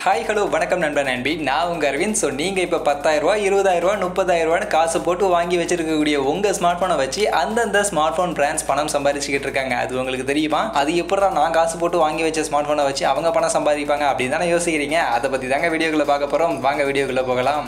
Hi hello வணக்கம் நண்பன் நண்பி நான் உங்கள் அரவிந்த். ஸோ நீங்கள் இப்போ 10,000 20,000 30,000 காசு போட்டு வாங்கி வச்சிருக்கக்கூடிய உங்கள் ஸ்மார்ட் ஃபோனை வச்சு அந்தந்த ஸ்மார்ட் ஃபோன் பிராண்ட்ஸ் பணம் சம்பாதிச்சுக்கிட்டு இருக்காங்க. அது உங்களுக்கு தெரியுமா? அது எப்படி தான் நான் காசு போட்டு வாங்கி வச்ச ஸ்மார்ட் ஃபோனை வச்சு அவங்க பணம் சம்பாதிப்பாங்க அப்படின்னு தானே யோசிக்கிறீங்க? அதை பற்றி தாங்க வீடியோக்குள்ளே பார்க்க போகிறோம். வாங்க வீடியோக்குள்ளே போகலாம்.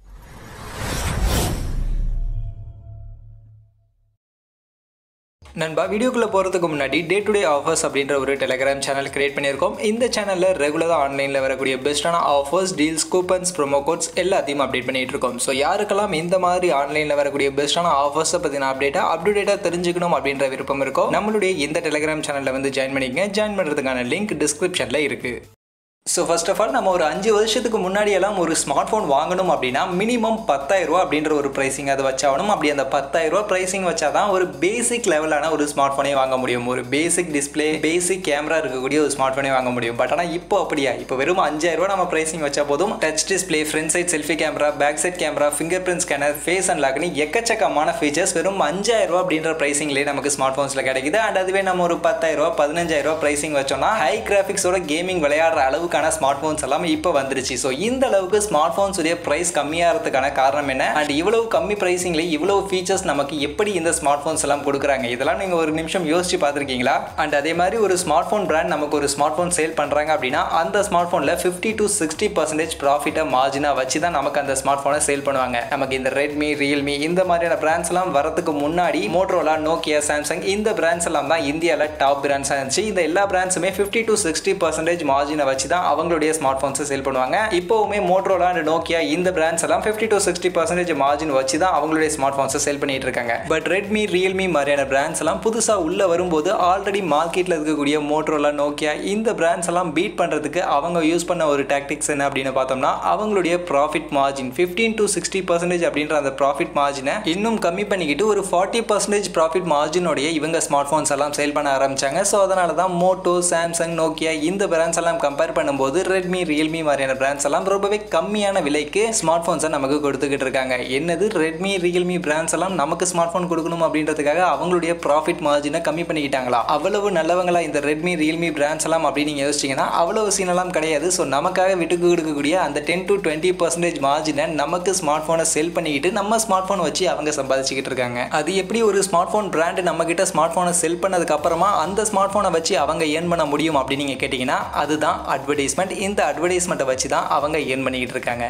நண்பா, வீடியோக்குள்ளே போகிறதுக்கு முன்னாடி டே டு டே ஆஃபர்ஸ் அப்படின்ற ஒரு டெலிகிராம் சேனல் கிரியேட் பண்ணியிருக்கோம். இந்த சேனலில் ரெகுலராக ஆன்லைனில் வரக்கூடிய பெஸ்ட்டான offers, deals, coupons, promo codes எல்லாத்தையும் அப்டேட் பண்ணிட்டு இருக்கோம். ஸோ யாருக்கெல்லாம் இந்த மாதிரி ஆன்லைனில் வரக்கூடிய பெஸ்ட்டான ஆஃபர்ஸை பற்றின அப்டேட்டாக தெரிஞ்சுக்கணும் அப்படின்ற விருப்பம் இருக்கோ நம்மளுடைய இந்த டெலிகிராம் சேனலில் வந்து ஜாயின் பண்ணிக்கங்க. ஜாயின் பண்ணுறதுக்கான லிங்க் டிஸ்கிரிப்ஷனில் இருக்குது. ஸோ ஃபர்ஸ்ட் ஆஃப் ஆல் நம்ம ஒரு 5 வருஷத்துக்கு முன்னாடியெல்லாம் ஒரு ஸ்மார்ட் ஃபோன் வாங்கணும் அப்படின்னா மினிமம் 10,000 அப்படின்ற ஒரு ப்ரைஸிங் அது வச்சாகணும். அப்படி அந்த 10,000 ப்ரைஸிங் வச்சா தான் ஒரு பேசிக் லெவலான ஒரு ஸ்மார்ட் ஃபோனே வாங்க முடியும். ஒரு பேசிக் டிஸ்பிளே, பேசிக் கேமரா இருக்கக்கூடிய ஒரு ஸ்மார்ட் ஃபோனே வாங்க முடியும். பட் ஆனால் இப்போ அப்படியா? இப்போ வெறும் 5,000 நம்ம ப்ரைஸிங் வச்சா போதும். Touch display, front side selfie camera, back side camera, finger print scanner, face அன்லாக்னு எக்கச்சக்கமான ஃபீச்சர்ஸ் வெறும் 5,000 அப்படின்ற ப்ரைஸிங்லேயே நமக்கு ஸ்மார்ட் ஃபோன்ஸில் கிடைக்குது. அண்ட் அதுவே நம்ம ஒரு 10,000 15,000 ப்ரைஸிங் வச்சோம்னா ஹை கிராஃபிக்ஸோட கேமிங் விளையாடுற அளவுக்கு ஸ்மார்ட் போன்ஸ் எல்லாம் இப்போ வந்துருச்சு. ஸோ இந்த அளவுக்கு ஸ்மார்ட் போன்ஸ் உடைய பிரைஸ் கம்மியாகிறதுக்கான காரணம் என்ன? அண்ட் இவ்வளவு கம்மி பிரைசிங்ல இவ்வளவு ஃபீச்சர்ஸ் நமக்கு எப்படி இந்த ஸ்மார்ட் போன்ஸ் எல்லாம் கொடுக்குறாங்க? இதெல்லாம் நீங்க ஒரு நிமிஷம் யோசிச்சு பார்த்துருக்கீங்களா? அண்ட் அதே மாதிரி ஒரு ஸ்மார்ட் போன் பிராண்ட் நமக்கு ஒரு ஸ்மார்ட் போன் சேல் பண்றாங்க அப்படின்னா அந்த ஸ்மார்ட் போன்ல 50 to 60% ப்ராஃபிட்டை மார்ஜினா வச்சு தான் நமக்கு அந்த ஸ்மார்ட் போனை சேல் பண்ணுவாங்க. நமக்கு இந்த ரெட்மி, ரியல்மி இந்த மாதிரியான பிராண்ட்ஸ் எல்லாம் வரதுக்கு முன்னாடி மோட்டோரோலா, நோக்கியா, சாம்சங் இந்த பிராண்ட்ஸ் எல்லாம் தான் இந்தியாவில் டாப் பிராண்ட்ஸாக இருந்துச்சு. இந்த எல்லா பிராண்ட்ஸுமே 50 to 60% மார்ஜினை வச்சு தான் அவங்களுடைய ஸ்மார்ட் போன்ஸ் சேல் பண்ணுவாங்க. இப்போவுமே மோட்டோரோலா அண்ட் நோக்கியா இந்த பிராண்ட்ஸ் எல்லாம் 50 to 60% மார்ஜின் வச்சு தான் அவங்களுடைய ஸ்மார்ட் போன்ஸ் சேல் பண்ணிட்டு இருக்காங்க. பட் ரெட்மி, ரியல்மி மாதிரியான பிராண்ட்ஸ் எல்லாம் புதுசா உள்ள வரும்போது ஆல்ரெடி மார்க்கெட்ல இருக்கக்கூடிய மோட்டோரோலா, நோக்கியா இந்த பிராண்ட்ஸ் எல்லாம் பீட் பண்றதுக்கு அவங்க யூஸ் பண்ண ஒரு டாக்டிக்ஸ் என்ன அப்படின்னு பார்த்தோம்னா அவங்களுடைய ப்ராஃபிட் மார்ஜின் 15 to 60% அப்படின்ற அந்த ப்ராஃபிட் மார்ஜினை இன்னும் கம்மி பண்ணிக்கிட்டு ஒரு 40% ப்ராஃபிட் மார்ஜினோடைய இவங்க ஸ்மார்ட் போன்ஸ் எல்லாம் சேல் பண்ண ஆரம்பிச்சாங்க. ஸோ அதனால தான் மோட்டோ, சாம்சங், நோக்கியா இந்த பிராண்ட்ஸ் எல்லாம் கம்பேர் பண்ணும்போது ரெட்மி, ரியல்மி மாதிரியான பிராண்ட்ஸ் எல்லாம் ரொம்பவே கம்மியான விலைக்கு ஸ்மார்ட் போன்ஸை நமக்கு கொடுத்துக்கிட்டு இருக்காங்க. என்னது ரெட்மி, ரியல்மி பிராண்ட்ஸ் எல்லாம் நமக்கு ஸ்மார்ட் போன் கொடுக்கணும் அப்படின்றதுக்காக அவங்களுடைய ப்ராஃபிட் மார்ஜினை கம்மி பண்ணிக்கிட்டாங்களா? அவ்வளவு நல்லவங்களா இந்த ரெட்மி, ரியல்மி பிராண்ட்ஸ் எல்லாம் அப்படின்னு நீங்க யோசிச்சீங்கன்னா அவ்வளவு சீன் எல்லாம் கிடையாது. ஸோ நமக்காக விட்டுக்கு கொடுக்கக்கூடிய அந்த 10 to 20% மார்ஜினை நமக்கு ஸ்மார்ட் போனை செல் பண்ணிக்கிட்டு நம்ம ஸ்மார்ட் போன் வச்சு அவங்க சம்பாதிச்சுக்கிட்டு இருக்காங்க. அது எப்படி ஒரு ஸ்மார்ட் போன் பிராண்ட் நம்ம கிட்ட ஸ்மார்ட் போனை செல் பண்ணதுக்கு அப்புறமா அந்த ஸ்மார்ட் போனை வச்சு அவங்க ஏர்ன் பண்ண முடியும் அப்படின்னு நீங்க கேட்டீங்கன்னா அதுதான் அட்வர்டைஸ்மெண்ட். இந்த அட்வர்டைஸ்மெண்ட்டை வச்சு தான் அவங்க ஏர்ன் பண்ணிக்கிட்டு இருக்காங்க.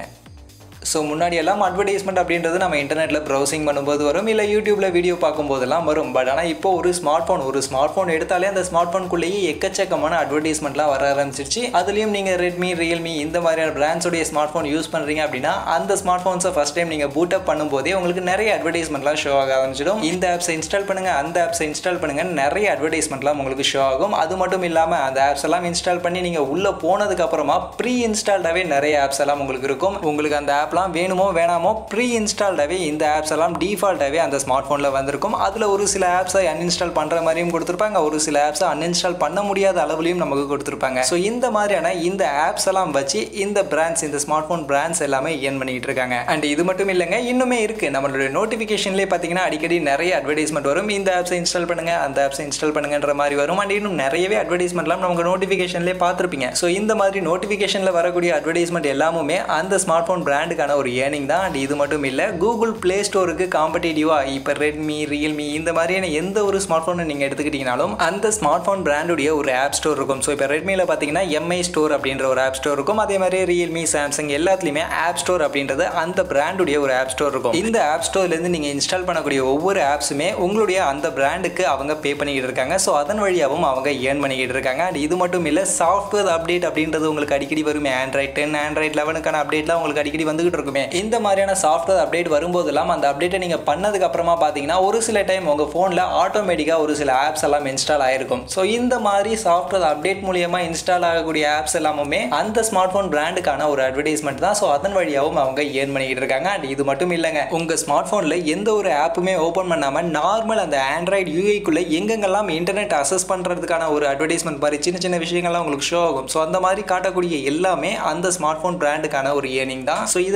ஸோ முன்னாடி எல்லாம் அட்வர்டைஸ்மெண்ட் அப்படின்றது நம்ம இன்டர்நெட்டில் ப்ரௌசிங் பண்ணும்போது வரும், இல்லை யூடியூப்பில் வீடியோ பார்க்கும்போதெல்லாம் வரும். பட் ஆனால் இப்போ ஒரு ஸ்மார்ட் ஃபோன் எடுத்தாலே அந்த ஸ்மார்ட் ஃபோனுக்குள்ளேயே எக்கச்சக்கமான அட்வர்டைஸ்மெண்ட்லாம் வர ஆரம்பிச்சிருச்சு. அதுலேயும் நீங்கள் ரெட்மி, ரியல்மி இந்த மாதிரியான பிராண்ட்ஸோடைய ஸ்மார்ட் ஃபோன் யூஸ் பண்ணுறீங்க அப்படின்னா அந்த ஸ்மார்ட் ஃபோன்ஸை ஃபஸ்ட் டைம் நீங்கள் பூட் அப் பண்ணும்போதே உங்களுக்கு நிறைய அட்வர்டைஸ்மெண்ட்லாம் ஷோ ஆக ஆரம்பிச்சிடும். இந்த ஆப்ஸை இன்ஸ்டால் பண்ணுங்கள், அந்த ஆப்ஸை இன்ஸ்டால் பண்ணுங்கள், நிறைய அட்வர்டைஸ்மெண்ட்லாம் உங்களுக்கு ஷோ ஆகும். அது மட்டும் இல்லாமல் அந்த ஆப்ஸ் எல்லாம் இன்ஸ்டால் பண்ணி நீங்கள் உள்ளே போனதுக்கு அப்புறமா ப்ரீ இன்ஸ்டால்டாகவே நிறைய ஆப்ஸ் எல்லாம் உங்களுக்கு இருக்கும். உங்களுக்கு அந்த ஆப் வேணுமோ வேணாமோ ப்ரீ இன்ஸ்டால்டாகவே இந்த ஆப்ஸ் எல்லாம் டிஃபால்ட்டாகவே அந்த ஸ்மார்ட் ஃபோனில் வந்திருக்கும். அதில் ஒரு சில ஆப்ஸை அன்இன்ஸ்டால் பண்ணுற மாதிரியும் கொடுத்துருப்பாங்க, ஒரு சில ஆப்ஸை அன்இன்ஸ்டால் பண்ண முடியாத அளவுலையும் நமக்கு கொடுத்துருப்பாங்க. ஸோ இந்த மாதிரியான இந்த ஆப்ஸ் எல்லாம் வச்சு இந்த பிராண்ட்ஸ், இந்த ஸ்மார்ட் ஃபோன் பிராண்ட்ஸ் எல்லாமே ஏர்ன் பண்ணிட்டு இருக்காங்க. அண்ட் இது மட்டும் இல்லைங்க, இன்னுமே இருக்கு. நம்மளுடைய நோட்டிஃபிகேஷன்லேயே பார்த்தீங்கன்னா அடிக்கடி நிறைய அட்வர்டைஸ்மெண்ட் வரும். இந்த ஆப்ஸை இன்ஸ்டால் பண்ணுங்க, அந்த ஆப்ஸை இன்ஸ்டால் பண்ணுங்கன்ற மாதிரி வரும். அண்ட் இன்னும் நிறையவே அட்வர்டைஸ்மெண்ட்லாம் நமக்கு நோட்டிஃபிகேஷன்லேயே பார்த்துருப்பீங்க. ஸோ இந்த மாதிரி நோட்டிஃபிகேஷனில் வரக்கூடிய அட்வர்டைஸ்மெண்ட் எல்லாமே அந்த ஸ்மார்ட் ஃபோன் பிராண்டுக்கான ஒரு ஏர்னிங் தான். அண்ட் இது மட்டும் இல்லை, கூகுள் பிளே ஸ்டோருக்கு காம்படிட்டிவா இப்போ ரெட்மி, ரியல்மி இந்த மாதிரியான எந்த ஒரு ஸ்மார்ட் ஃபோனை நீங்கள் எடுத்துக்கிட்டீங்கனாலும் அந்த ஸ்மார்ட் ஃபோன் பிராண்டுடைய ஒரு ஆப் ஸ்டோர் இருக்கும். ஸோ இப்போ ரெட்மியில் பார்த்தீங்கன்னா எம்ஐ ஸ்டோர் அப்படின்ற ஒரு ஆப் ஸ்டோர் இருக்கும். அதே மாதிரி ரியல்மி, சாம்சங் எல்லாத்துலேயுமே ஆப் ஸ்டோர் அப்படின்றது அந்த பிராண்டுடைய ஒரு ஆப் ஸ்டோர் இருக்கும். இந்த ஆப் ஸ்டோர்லேருந்து நீங்கள் இன்ஸ்டால் பண்ணக்கூடிய ஒவ்வொரு ஆப்ஸுமே உங்களுடைய அந்த பிராண்டுக்கு அவங்க பே பண்ணிக்கிட்டு இருக்காங்க. ஸோ அதன் வழியாகவும் அவங்க ஏர்ன் பண்ணிக்கிட்டு இருக்காங்க. அண்ட் இது மட்டும் இல்லை, சாஃப்ட்வேர் அப்டேட் அப்படின்றது உங்களுக்கு அடிக்கடி வருமே. ஆண்ட்ராய்ட் 10, ஆண்ட்ராய்ட் 11க்கான அப்டேட்லாம் உங்களுக்கு அடிக்கடி வந்துகிட்டு இருக்குமே. இந்த மாதிரியான சாஃப்ட்வேர் அப்டேட் வரும்போதெல்லாம் அந்த அப்டேட்டை நீங்கள் பண்ணதுக்கு அப்புறமா பார்த்தீங்கன்னா ஒரு சில டைம் உங்கள் ஃபோனில் ஆட்டோமேட்டிக்காக ஒரு சில ஆப்ஸ் எல்லாம் இன்ஸ்டால் ஆயிருக்கும். ஸோ இந்த மாதிரி சாஃப்ட்வேர் அப்டேட் மூலியமா இன்ஸ்டால் ஆகக்கூடிய ஆப்ஸ் எல்லாமே அந்த ஸ்மார்ட் ஃபோன் பிராண்டுக்கான ஒரு அட்வர்டைஸ்மெண்ட் தான். ஸோ அதன் வழியாகவும் அவங்க ஏர்ன் பண்ணிக்கிட்டு இருக்காங்க. அண்ட் இது மட்டும் இல்லைங்க, உங்கள் ஸ்மார்ட் ஃபோனில் எந்த ஒரு ஆப்புமே ஓப்பன் பண்ணாமல் நார்மல் அந்த ஆண்ட்ராய்டு யூஐக்குள்ளே எங்கெங்கெல்லாம் இன்டர்நெட் அசஸ் பண்ணுறதுக்கான ஒரு அட்வர்டைஸ்மெண்ட் மாதிரி சின்ன சின்ன விஷயங்கள்லாம் உங்களுக்கு ஷோ ஆகும். ஸோ அந்த மாதிரி காட்டக்கூடிய எல்லாமே அந்த ஸ்மார்ட் ஃபோன் பிராண்டுக்கான ஒரு ஏர்னிங் தான். ஸோ இதை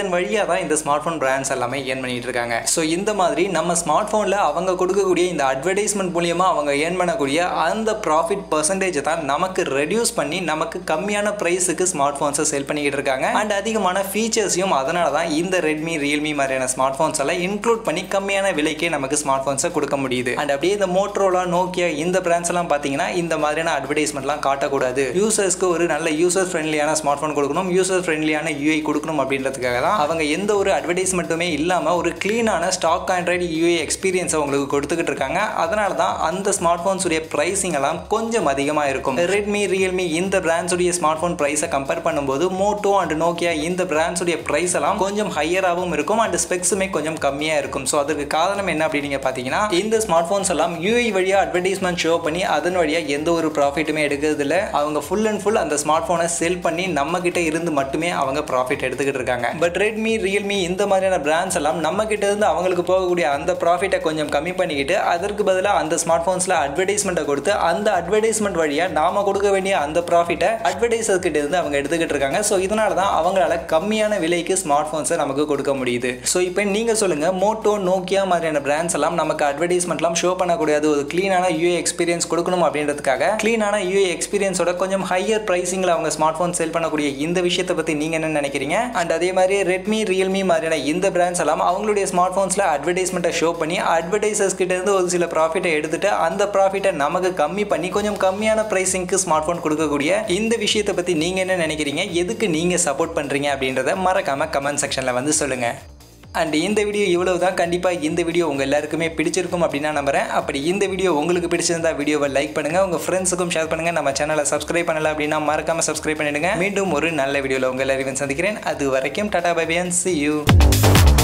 அதன் வழியாக தான் இந்த ஸ்மார்ட் ஃபோன் பிராண்ட்ஸ் எல்லாமே ஏர்ன் பண்ணிட்டு இருக்காங்க. ஸோ இந்த மாதிரி நம்ம ஸ்மார்ட் ஃபோனில் அவங்க கொடுக்கக்கூடிய இந்த அட்வர்டைஸ்மெண்ட் மூலியமாக அவங்க ஏர்ன் பண்ணக்கூடிய அந்த ப்ராஃபிட் பர்சன்டேஜை தான் நமக்கு ரெடியூஸ் பண்ணி நமக்கு கம்மியான ப்ரைஸுக்கு ஸ்மார்ட் ஃபோன்ஸை சேல் பண்ணிக்கிட்டு இருக்காங்க. அண்ட் அதிகமான ஃபீச்சர்ஸையும் அதனால தான் இந்த ரெட்மி ரியல்மி மாதிரியான ஸ்மார்ட் ஃபோன்ஸ் எல்லாம் இன்க்ளூட் பண்ணி கம்மியான விலைக்கே நமக்கு ஸ்மார்ட் ஃபோன்ஸை கொடுக்க முடியுது. அண்ட் அப்படியே இந்த மோட்டரோலா நோக்கியா இந்த பிராண்ட்ஸ் எல்லாம் பார்த்தீங்கன்னா இந்த மாதிரியான அட்வர்டைஸ்மெண்ட்லாம் காட்டக்கூடாது, யூசர்ஸ்க்கு ஒரு நல்ல யூசர் ஃப்ரெண்ட்லியான ஸ்மார்ட் ஃபோன் கொடுக்கணும், யூசர் ஃப்ரெண்ட்லியான யூஐ கொடுக்கணும் அப்படின்றதுக்காக தான் அவங்க எந்த ஒரு அட்வர்டைஸ்மெண்ட்டுமே இல்லாமல் ஒரு கிளீனான ஸ்டாக் ஆண்ட்ராய்டு யூஐ எக்ஸ்பீரியன்ஸை உங்களுக்கு கொடுத்துக்கிட்டு இருக்காங்க. அதனால தான் அந்த ஸ்மார்ட் ஃபோன்ஸ் உடைய பிரைசிங் எல்லாம் கொஞ்சம் அதிகமாக இருக்கும். ரெட்மி ரியல்மி இந்த பிராண்ட்ஸ் உடைய ஸ்மார்ட் ஃபோன் பிரைஸை கம்பேர் பண்ணும்போது மோட்டோ அண்ட் நோக்கியா இந்த பிராண்ட்ஸ் உடைய பிரைஸ் எல்லாம் கொஞ்சம் ஹையராகவும் இருக்கும் அண்ட் ஸ்பெக்ஸுமே கொஞ்சம் கம்மியாக இருக்கும். ஸோ அதுக்கு காரணம் என்ன அப்படின்னு பார்த்தீங்கன்னா இந்த ஸ்மார்ட் ஃபோன்ஸ் எல்லாம் யூஐ வழியாக அட்வர்டைஸ்மெண்ட் ஷோ பண்ணி அதன் வழியாக எந்த ஒரு ப்ராஃபிட்டுமே எடுக்கிறது இல்லை. அவங்க ஃபுல் அண்ட் ஃபுல் அந்த ஸ்மார்ட் ஃபோனை செல் பண்ணி நம்ம கிட்ட இருந்து மட்டுமே அவங்க ப்ராஃபிட் எடுத்துக்கிட்டு இருக்காங்க. பட் ரெட்மி ரியல்மி இந்த மாதிரியான பிராண்ட்ஸ் எல்லாம் நம்ம கிட்ட இருந்து அவங்களுக்கு போகக்கூடிய அந்த ப்ராஃபிட்டை கொஞ்சம் கம்மி பண்ணிக்கிட்டு அதற்கு பதிலாக அந்த ஸ்மார்ட் ஃபோன்ஸில் அட்வர்டைஸ்மெண்ட்டை கொடுத்து அந்த அட்வர்டைஸ்மெண்ட் வழியாக நாம கொடுக்க வேண்டிய அந்த ப்ராஃபிட்டை அட்வர்டைசர் கிட்ட இருந்து அவங்க எடுத்துக்கிட்டு இருக்காங்க. ஸோ இதனால தான் அவங்களால கம்மியான விலைக்கு ஸ்மார்ட் ஃபோன்ஸை நமக்கு கொடுக்க முடியுது. ஸோ இப்போ நீங்க சொல்லுங்க, மோட்டோ நோக்கியா மாதிரியான பிராண்ட்ஸ் எல்லாம் நமக்கு அட்வர்டைஸ்மெண்ட்லாம் ஷோ பண்ணக்கூடாது, ஒரு கிளீனான யூஐ எக்ஸ்பீரியன்ஸ் கொடுக்கணும் அப்படின்றதுக்காக கிளீனான யூஐ எக்ஸ்பீரியன்ஸோட கொஞ்சம் ஹையர் பிரைசிங்ல அவங்க ஸ்மார்ட் ஃபோன் சேல் பண்ணக்கூடிய இந்த விஷயத்தை பத்தி நீங்க என்ன நினைக்கிறீங்க? அண்ட் அதே மாதிரி ரெட்மி ரியல்மி மாதிரியான இந்த பிராண்ட்ஸ் எல்லாம் அவங்களுடைய ஸ்மார்ட் ஃபோன்ஸ்ல அட்வர்டைஸ்மெண்ட்டை ஷோ பண்ணி அட்வர்டைசர்ஸ் கிட்ட இருந்து ஒரு சில ப்ராஃபிட்டை எடுத்துட்டு அந்த ப்ராஃபிட்டை நமக்கு கம்மி பண்ணி கொஞ்சம் கம்மியான பிரைசிங்க்கு ஸ்மார்ட் ஃபோன் கொடுக்கக்கூடிய இந்த விஷயத்தை பத்தி நீங்க என்ன நினைக்கிறீங்க? எதுக்கு நீங்க சப்போர்ட் பண்றீங்க அப்படின்றத மறக்காம கமெண்ட் செக்ஷன்ல வந்து சொல்லுங்க. அண்ட் இந்த வீடியோ இவ்வளவு தான். கண்டிப்பாக இந்த வீடியோ உங்கள் எல்லாருக்குமே பிடிச்சிருக்கும் அப்படின்னு நான் நம்புறேன். அப்படி இந்த வீடியோ உங்களுக்கு பிடிச்சிருந்தா வீடியோவை லைக் பண்ணுங்கள், உங்கள் ஃப்ரெண்ட்ஸுக்கும் ஷேர் பண்ணுங்கள். நம்ம சேனலை சப்ஸ்கிரைப் பண்ணல அப்படின்னா மறக்காமல் சப்ஸ்கிரைப் பண்ணிடுங்க. மீண்டும் ஒரு நல்ல வீடியோவில் உங்கள் எல்லாரையும் சந்திக்கிறேன். அது வரைக்கும் tata bye bye and see you.